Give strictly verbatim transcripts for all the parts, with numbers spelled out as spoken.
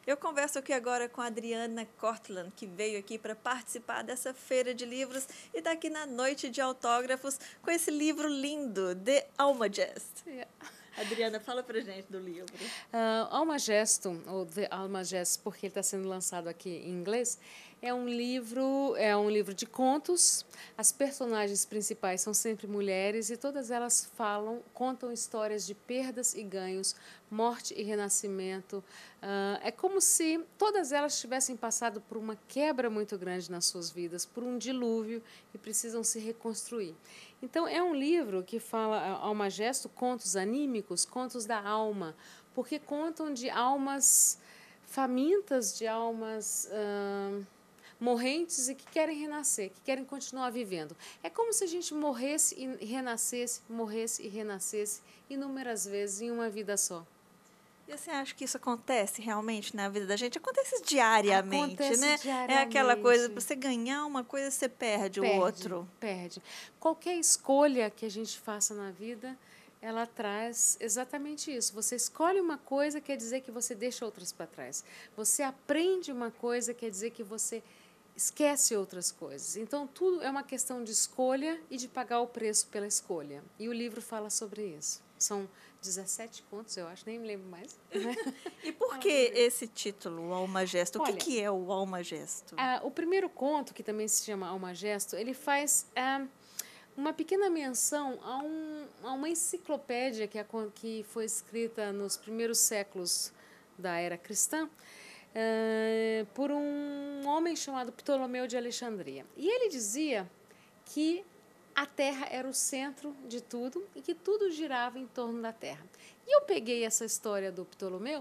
Eu converso aqui agora com a Adriana Cortland, que veio aqui para participar dessa feira de livros e está aqui na noite de autógrafos com esse livro lindo, The Almagest. Yeah. Adriana, fala pra gente do livro. Uh, Almagesto, ou The Almagest, porque ele está sendo lançado aqui em inglês, é um livro, é um livro de contos. As personagens principais são sempre mulheres e todas elas falam, contam histórias de perdas e ganhos, morte e renascimento. Uh, é como se todas elas tivessem passado por uma quebra muito grande nas suas vidas, por um dilúvio e precisam se reconstruir. Então, é um livro que fala, Almagesto, contos anímicos, contos da alma, porque contam de almas famintas, de almas uh, morrentes e que querem renascer, que querem continuar vivendo. É como se a gente morresse e renascesse, morresse e renascesse inúmeras vezes em uma vida só. E você acha que isso acontece realmente na vida da gente? Acontece diariamente, Acontece né? diariamente. É aquela coisa, para você ganhar uma coisa, você perde, perde o outro. Perde. Qualquer escolha que a gente faça na vida, ela traz exatamente isso. Você escolhe uma coisa, quer dizer que você deixa outras para trás. Você aprende uma coisa, quer dizer que você esquece outras coisas. Então, tudo é uma questão de escolha e de pagar o preço pela escolha. E o livro fala sobre isso. São dezessete contos, eu acho, nem me lembro mais. E por que esse título, o Almagesto? O Olha, que, que é o Almagesto? Ah, o primeiro conto, que também se chama Almagesto, ele faz ah, uma pequena menção a, um, a uma enciclopédia que, a, que foi escrita nos primeiros séculos da era cristã ah, por um homem chamado Ptolomeu de Alexandria. E ele dizia que a Terra era o centro de tudo e que tudo girava em torno da Terra. E eu peguei essa história do Ptolomeu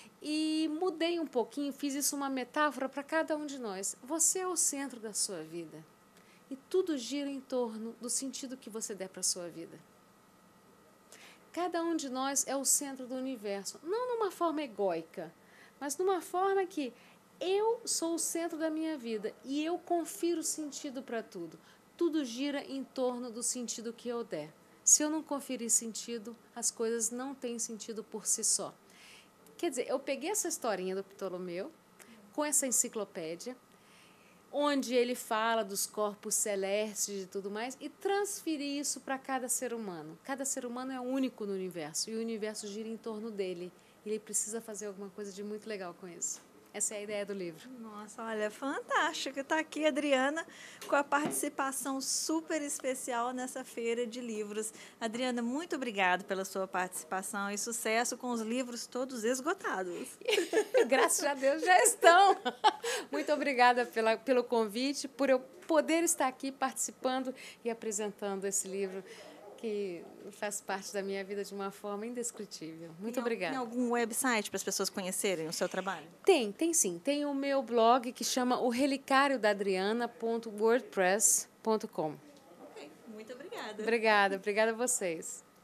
e mudei um pouquinho, fiz isso uma metáfora para cada um de nós. Você é o centro da sua vida e tudo gira em torno do sentido que você der para a sua vida. Cada um de nós é o centro do universo, não numa forma egóica, mas numa forma que eu sou o centro da minha vida e eu confiro sentido para tudo. Tudo gira em torno do sentido que eu der. Se eu não conferir sentido, as coisas não têm sentido por si só. Quer dizer, eu peguei essa historinha do Ptolomeu, com essa enciclopédia, onde ele fala dos corpos celestes e tudo mais, e transferi isso para cada ser humano. Cada ser humano é único no universo, e o universo gira em torno dele. E ele precisa fazer alguma coisa de muito legal com isso. Essa é a ideia do livro. Nossa, olha, fantástico. Está aqui a Adriana com a participação super especial nessa feira de livros. Adriana, muito obrigada pela sua participação e sucesso com os livros todos esgotados. Graças a Deus já estão. Muito obrigada pela, pelo convite, por eu poder estar aqui participando e apresentando esse livro que faz parte da minha vida de uma forma indescritível. Muito tem, obrigada. Tem algum website para as pessoas conhecerem o seu trabalho? Tem, tem sim. Tem o meu blog que chama o relicário da adriana ponto wordpress ponto com. Ok, muito obrigada. Obrigada, obrigada a vocês.